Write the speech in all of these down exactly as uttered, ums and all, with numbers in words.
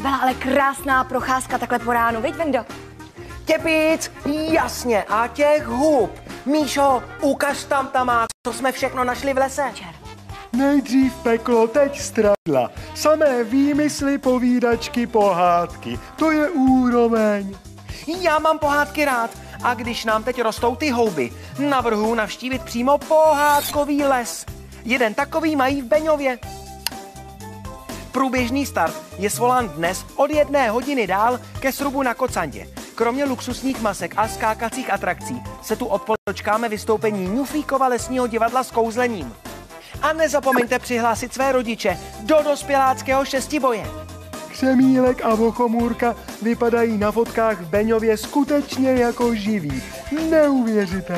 byla ale krásná procházka takhle po ránu, viď, Vendo? Těpic, jasně, a těch hub. Míšo, ukaž tam tamák, co jsme všechno našli v lese. Nejdřív peklo, teď stradla. Samé výmysly, povídačky, pohádky. To je úroveň. Já mám pohádky rád. A když nám teď rostou ty houby, navrhuji navštívit přímo pohádkový les. Jeden takový mají v Beňově. Průběžný start je svolán dnes od jedné hodiny dál ke srubu na Kocandě. Kromě luxusních masek a skákacích atrakcí se tu odpočkáme vystoupení Ňuflíkova lesního divadla s kouzlením. A nezapomeňte přihlásit své rodiče do dospěláckého šestiboje. Křemílek a Vochomůrka vypadají na fotkách v Beňově skutečně jako živí. Neuvěřitelné.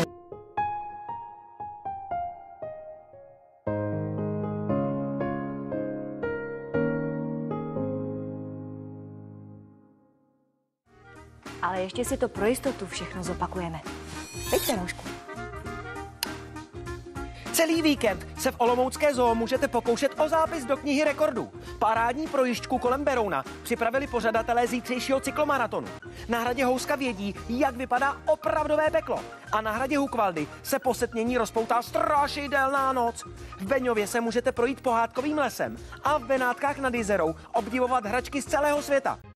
Ale ještě si to pro jistotu všechno zopakujeme. Pojďte, Noušku. Celý víkend se v olomoucké zoo můžete pokoušet o zápis do knihy rekordů. Parádní projížďku kolem Berouna připravili pořadatelé zítřejšího cyklomaratonu. Na hradě Houska vědí, jak vypadá opravdové peklo. A na hradě Hukvaldy se po setmění rozpoutá strašidelná noc. V Beňově se můžete projít pohádkovým lesem a v Benátkách nad Jizerou obdivovat hračky z celého světa.